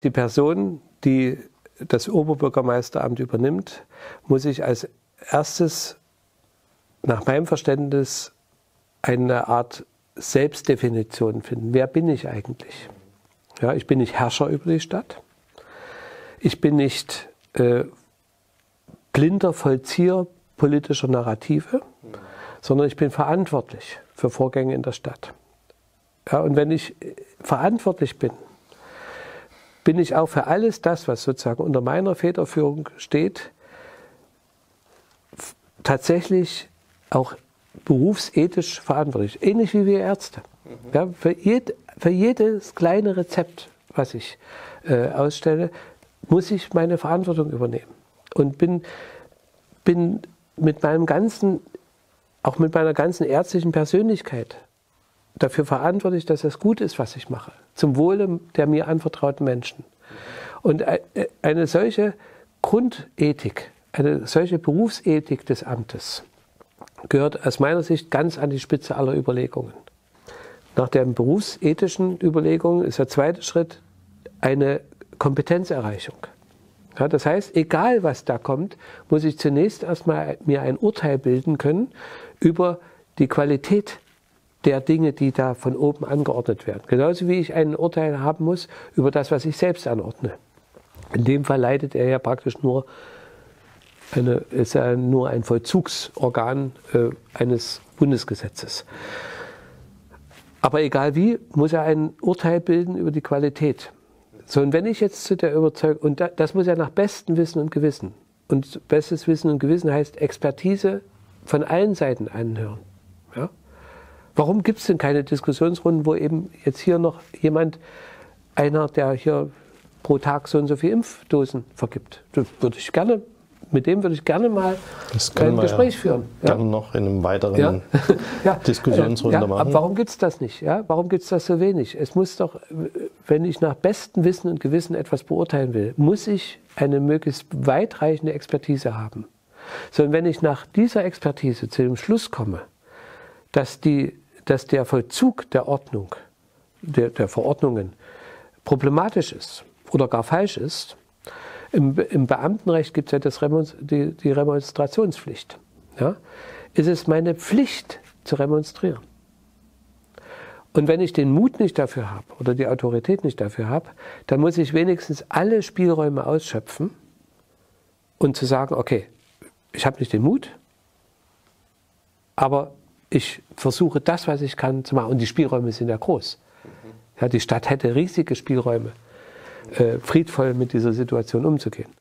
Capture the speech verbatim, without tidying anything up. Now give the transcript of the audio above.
Die Person, die das Oberbürgermeisteramt übernimmt, muss sich als erstes nach meinem Verständnis eine Art Selbstdefinition finden. Wer bin ich eigentlich? Ja, ich bin nicht Herrscher über die Stadt. Ich bin nicht äh, blinder Vollzieher politischer Narrative, sondern ich bin verantwortlich für Vorgänge in der Stadt. Ja, und wenn ich verantwortlich bin, bin ich auch für alles das, was sozusagen unter meiner Federführung steht, tatsächlich auch berufsethisch verantwortlich. Ähnlich wie wir Ärzte. Ja, für, jed, für jedes kleine Rezept, was ich äh, ausstelle, muss ich meine Verantwortung übernehmen. Und bin, bin mit meinem ganzen, auch mit meiner ganzen ärztlichen Persönlichkeit dafür verantwortlich, dass das gut ist, was ich mache, zum Wohle der mir anvertrauten Menschen. Und eine solche Grundethik, eine solche Berufsethik des Amtes gehört aus meiner Sicht ganz an die Spitze aller Überlegungen. Nach den berufsethischen Überlegungen ist der zweite Schritt eine Kompetenzerreichung. Ja, das heißt, egal was da kommt, muss ich zunächst erstmal mir ein Urteil bilden können über die Qualität der Dinge, die da von oben angeordnet werden. Genauso wie ich ein Urteil haben muss über das, was ich selbst anordne. In dem Fall leitet er ja praktisch nur, eine, ist ja nur ein Vollzugsorgan äh, eines Bundesgesetzes. Aber egal wie, muss er ein Urteil bilden über die Qualität. So, und wenn ich jetzt zu der Überzeugung, und das muss er nach bestem Wissen und Gewissen, und bestes Wissen und Gewissen heißt Expertise von allen Seiten anhören. Ja? Warum gibt es denn keine Diskussionsrunden, wo eben jetzt hier noch jemand, einer, der hier pro Tag so und so viele Impfdosen vergibt? Das würde ich gerne, mit dem würde ich gerne mal ein Gespräch ja führen. Ja. Gerne noch in einem weiteren ja. ja. Diskussionsrunde ja. machen. Aber warum gibt es das nicht? Ja? Warum gibt es das so wenig? Es muss doch, wenn ich nach bestem Wissen und Gewissen etwas beurteilen will, muss ich eine möglichst weitreichende Expertise haben. So, und wenn ich nach dieser Expertise zu dem Schluss komme, dass, die, dass der Vollzug der Ordnung, der, der Verordnungen problematisch ist oder gar falsch ist, im, im Beamtenrecht gibt es ja das Remonst, die, die Remonstrationspflicht. Ja? Es ist meine Pflicht zu remonstrieren. Und wenn ich den Mut nicht dafür habe oder die Autorität nicht dafür habe, dann muss ich wenigstens alle Spielräume ausschöpfen und zu sagen, okay, ich habe nicht den Mut, aber ich versuche das, was ich kann, zu machen. Und die Spielräume sind ja groß. Ja, die Stadt hätte riesige Spielräume, äh, friedvoll mit dieser Situation umzugehen.